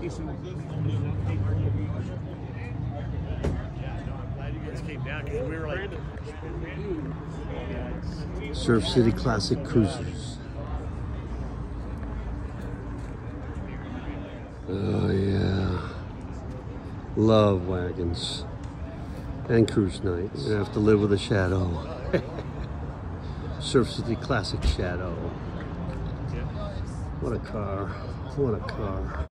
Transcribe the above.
Surf City Classic Cruisers. Oh yeah. Love wagons. And cruise nights. You have to live with a shadow. Surf City Classic Shadow. What a car. What a car.